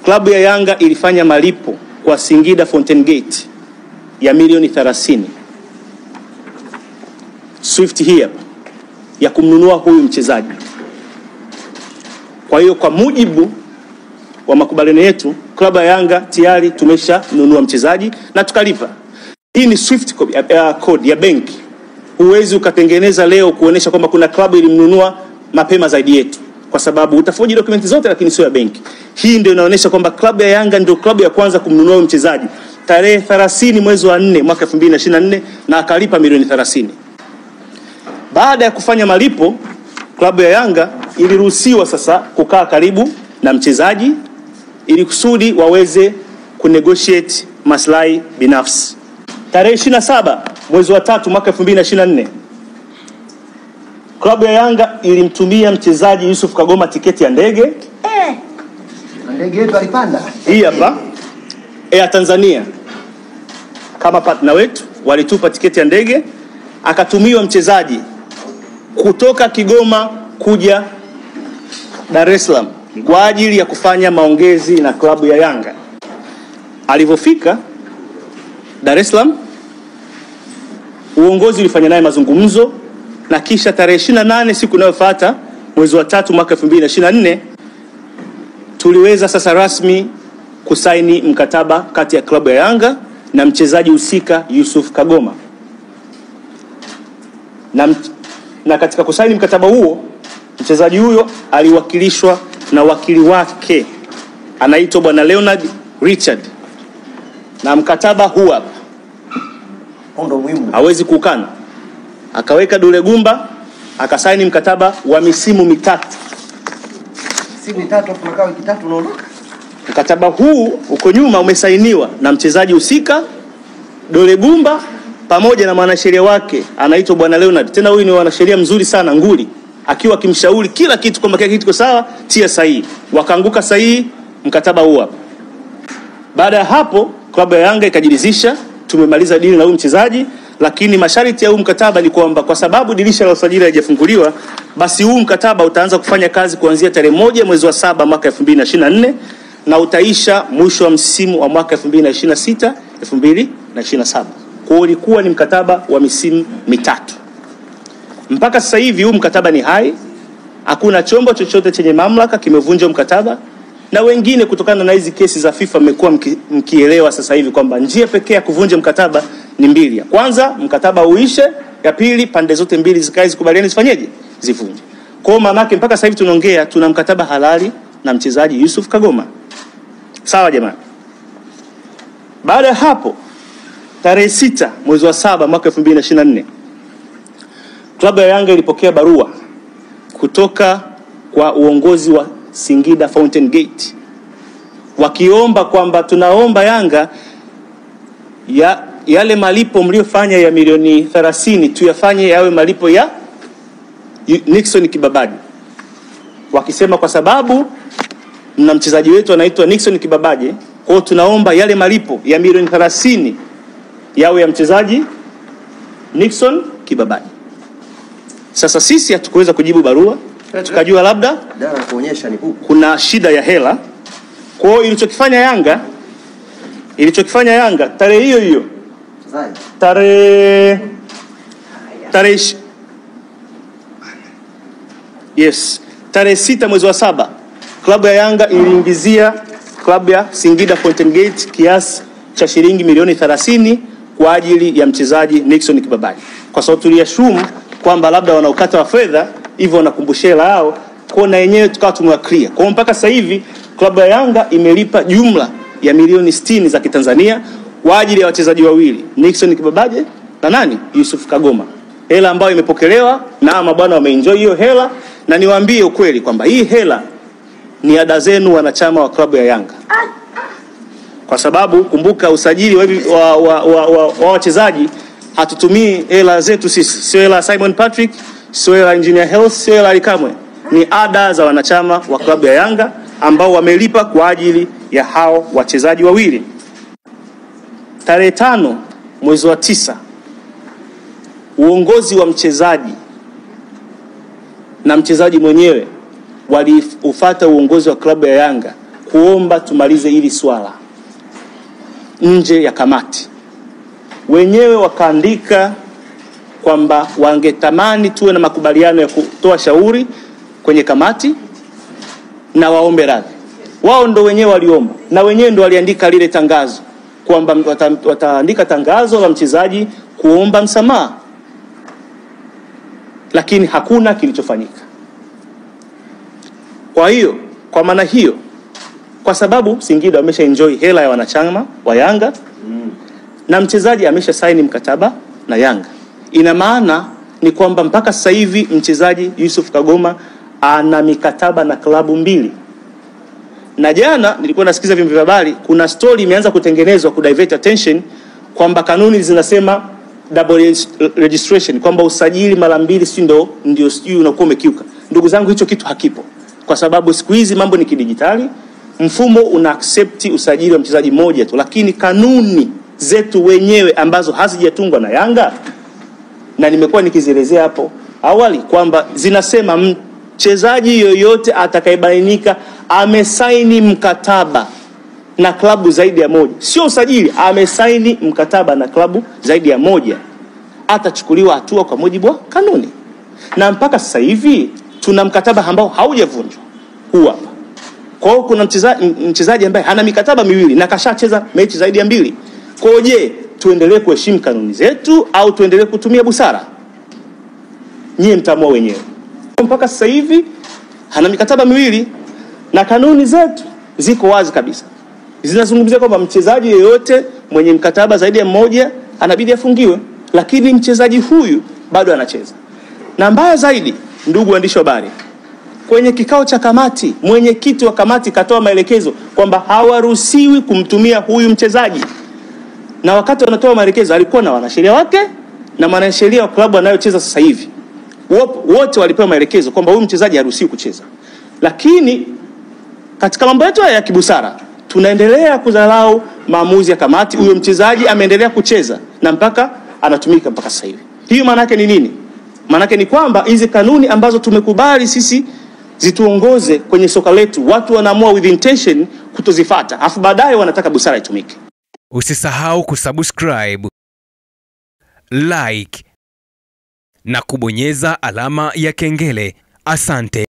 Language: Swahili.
klabu ya Yanga ilifanya malipo kwa Singida Fountain Gate ya milioni 30. Swift here ya kumnunua huyu mchezaji. Kwa hiyo kwa mujibu wa makubaliano yetu, klabu ya Yanga tayari tumeshanunua mchezaji na tukalipa. Hii ni Swift code ya benki. Huwezi ukatengeneza leo kuonesha kwamba kuna klabu ilimnunua mapema zaidi yetu, kwa sababu utafoji dokumenti zote lakini sio ya benki. Hii ndio inaonyesha kwamba klabu ya Yanga ndio klabu ya kwanza kumnunua mchezaji tarehe 30 mwezi wa 4 mwaka 2024 na akalipa milioni 30. Baada ya kufanya malipo, klabu ya Yanga iliruhusiwa sasa kukaa karibu na mchezaji ili kusudi waweze kunegotiate maslahi binafsi. Tarehe 27 mwezi wa 3 mwaka 2024 klabu ya Yanga ilimtumia mchezaji Yusuf Kagoma tiketi ya ndege. Ndege yetu alipanda. Hii hapa Air Tanzania kama partner wetu walitupa tiketi ya ndege, akatumiwa mchezaji kutoka Kigoma kuja Dar es Salaam kwa ajili ya kufanya maongezi na klabu ya Yanga. Alivyofika Dar es Salaam, uongozi ulifanya naye mazungumzo, na kisha tarehe 28 siku inayofuata mwezi wa 3 mwaka 2024 tuliweza sasa rasmi kusaini mkataba kati ya klabu ya Yanga na mchezaji husika Yusuf Kagoma. Na katika kusaini mkataba huo, mchezaji huyo aliwakilishwa na wakili wake anaitwa bwana Leonard Richard, na mkataba huu hapa Ondo muhimu, hawezi kukana. Akaweka dole gumba, akasaini mkataba wa misimu mitatu. Misimu mitatu tunakaa wiki 3 unaondoka. Mkataba huu uko nyuma umesainiwa na mchezaji husika, dole gumba, pamoja na mwanasheria wake anaitwa bwana Leonard. Tena huyu ni mwanasheria mzuri sana, nguli, akiwa kimshauri kila kitu kwamba kila kitu kiko sawa, tia sahihi. Wakaanguka sahihi mkataba huu hapa. Baada ya hapo klabu ya Yanga ikajiridhisha tumemaliza dili na huyu mchezaji, lakini masharti ya huu mkataba ni kwamba kwa sababu dirisha la usajili halijafunguliwa, basi huu mkataba utaanza kufanya kazi kuanzia tarehe 1 mwezi wa 7 mwaka 2024 na utaisha mwisho wa msimu wa mwaka 2026 2027. Kwa hiyo ulikuwa ni mkataba wa misimu mitatu. Mpaka sasa hivi huu mkataba ni hai. Hakuna chombo chochote chenye mamlaka kimevunja mkataba, na wengine kutokana na hizi kesi za FIFA mmekuwa mkielewa sasa hivi kwamba njia pekee ya kuvunja mkataba ni mbili. Ya kwanza mkataba uishe, ya pili pande zote mbili zikae zikubaliane zifanyeje, zivunje. Kwa maana yake mpaka sasa hivi tunaongea tuna mkataba halali na mchezaji Yusuf Kagoma. Sawa jamani. Baada ya hapo tarehe 6 mwezi wa 7 mwaka 2024 klabu ya Yanga ilipokea barua kutoka kwa uongozi wa Singida Fountain Gate wakiomba kwamba tunaomba Yanga yale malipo mliofanya ya milioni 30 tuyafanye yawe malipo ya Nixon Kibabadi, wakisema kwa sababu na mchezaji wetu anaitwa Nixon Kibabaje, kwa hiyo tunaomba yale malipo ya milioni 30 yawe ya mchezaji Nixon Kibabaje. Sasa sisi hatukuweza kujibu barua, tukajua labda dara kuonyesha ni huko kuna shida ya hela. Kwa hiyo ilichokifanya Yanga tarehe hiyo hiyo tarehe tarehe 6 mwezi wa 7 klabu ya Yanga iliingizia klabu ya Singida Fountain Gate kiasi cha shilingi milioni 30 kwa ajili ya mchezaji Nixon Kibabaji, kwa sababu tuliashumu kwamba labda wanaokata wa fedha hivyo wanakumbushia hela yao, kwa na yenyewe tukawa tumewaclear. Kwa mpaka sasa hivi klabu ya Yanga imelipa jumla ya milioni 60 za Kitanzania kwa ajili ya wachezaji wawili, Nixon Kibabaje na nani? Yusuf Kagoma. Hela ambayo imepokelewa na mabwana wameenjoy hiyo hela, na niwaambie ukweli kwamba hii hela ni ada zenu wanachama wa klabu ya Yanga. Kwa sababu kumbuka usajili wa wachezaji hatutumii hela zetu sisi, sio hela Simon Patrick, sio hela Engineer Health, sio hela Alikamwe. Ni ada za wanachama wa klabu ya Yanga ambao wamelipa kwa ajili ya hao wachezaji wawili. Tarehe 5 mwezi wa 9 uongozi wa mchezaji na mchezaji mwenyewe waliufuata uongozi wa klabu ya Yanga kuomba tumalize hili swala nje ya kamati. Wenyewe wakaandika kwamba wangetamani tuwe na makubaliano ya kutoa shauri kwenye kamati na waombe radhi. Wao ndo wenyewe waliomba na wenyewe ndo waliandika lile tangazo kwamba wataandika tangazo la mchezaji kuomba msamaha, lakini hakuna kilichofanyika. Kwa hiyo, kwa maana hiyo, kwa sababu Singida wamesha enjoy hela ya wanachama wa Yanga na mchezaji amesha saini mkataba na Yanga, ina maana ni kwamba mpaka sasa hivi mchezaji Yusuf Kagoma ana mikataba na klabu 2. Na jana nilikuwa nasikiza vyombo vya habari, kuna story imeanza kutengenezwa ku divert attention kwamba kanuni zinasema double registration, kwamba usajili mara 2 ndio unakuwa umekiuka. Ndugu zangu, hicho kitu hakipo, kwa sababu siku hizi mambo ni kidijitali. Mfumo una accept usajili wa mchezaji mmoja tu, lakini kanuni zetu wenyewe ambazo hazijatungwa na Yanga, na nimekuwa nikizielezea hapo awali kwamba zinasema mchezaji yoyote atakayebainika amesaini mkataba na klabu zaidi ya moja, sio usajili, amesaini mkataba na klabu zaidi ya moja, atachukuliwa hatua kwa mujibu wa kanuni. Na mpaka sasa hivi tuna mkataba ambao haujavunjwa huu hapa. Kwa hiyo kuna mchezaji ambaye hana mikataba 2 na kashacheza mechi zaidi ya 2. Kwa hiyo je, tuendelee kuheshimu kanuni zetu au tuendelee kutumia busara? Nyie mtaamua wenyewe. Mpaka sasa hivi hana mikataba 2 na kanuni zetu ziko wazi kabisa. Zinazungumzia kwamba mchezaji yeyote mwenye mkataba zaidi ya 1 anabidi afungiwe, lakini mchezaji huyu bado anacheza. Na mbaya zaidi, ndugu waandishi wa habari, kwenye kikao cha kamati, mwenyekiti wa kamati katoa maelekezo kwamba hawaruhusiwi kumtumia huyu mchezaji. Na wakati wanatoa maelekezo alikuwa na wanasheria wake na mwanasheria wa klabu anayocheza sasa hivi. Wote walipewa maelekezo kwamba huyu mchezaji haruhusiwi kucheza. Lakini katika mambo yetu ya kibusara tunaendelea kudharau maamuzi ya kamati. Huyo mchezaji ameendelea kucheza na mpaka anatumika mpaka sasa hivi. Hiyo maana yake ni nini? Maana yake ni kwamba hizi kanuni ambazo tumekubali sisi zituongoze kwenye soka letu, watu wanaamua with intention kutozifuata, afu baadaye wanataka busara itumike. Usisahau kusubscribe, like na kubonyeza alama ya kengele. Asante.